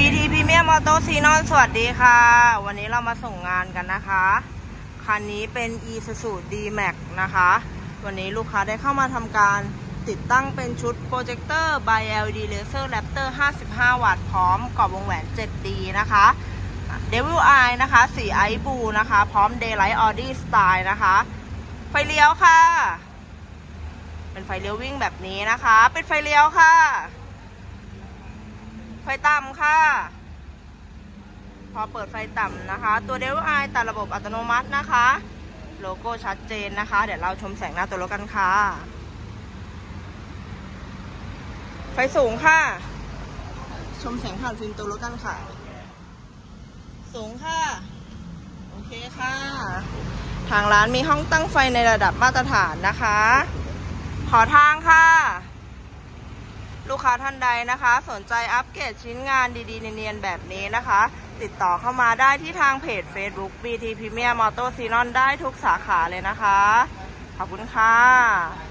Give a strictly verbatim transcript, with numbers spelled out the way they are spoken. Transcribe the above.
บี ที Premium Auto Xenon สวัสดีค่ะวันนี้เรามาส่งงานกันนะคะคันนี้เป็น Isuzu ดี แม็กซ์ นะคะวันนี้ลูกค้าได้เข้ามาทำการติดตั้งเป็นชุดโปรเจคเตอร์ by แอล อี ดี Laser Raptor ห้าสิบห้า วัตต์พร้อมกรอบวงแหวน เจ็ดดี นะคะ Devil Eye นะคะสีไอซ์บลูนะคะพร้อม Daylight Audi Style นะคะไฟเลี้ยวค่ะเป็นไฟเลี้ยววิ่งแบบนี้นะคะเป็นไฟเลี้ยวค่ะไฟต่ำค่ะพอเปิดไฟต่ำนะคะตัว Devil Eye ตัดระบบอัตโนมัตินะคะโลโก้ชัดเจนนะคะเดี๋ยวเราชมแสงหน้าตัวรถกันค่ะไฟสูงค่ะชมแสงผ่านฟิล์มตัวรถกันค่ะสูงค่ะโอเคค่ะทางร้านมีห้องตั้งไฟในระดับมาตรฐานนะคะขอทางค่ะลูกค้าท่านใดนะคะสนใจอัปเกรดชิ้นงานดีๆเนียนๆแบบนี้นะคะติดต่อเข้ามาได้ที่ทางเพจ Facebook บี ที Premium Auto Xenon ได้ทุกสาขาเลยนะคะขอบคุณค่ะ